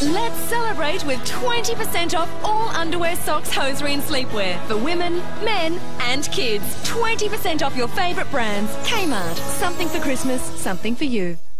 Let's celebrate with 20% off all underwear, socks, hosiery and sleepwear for women, men and kids. 20% off your favourite brands. Kmart. Something for Christmas, something for you.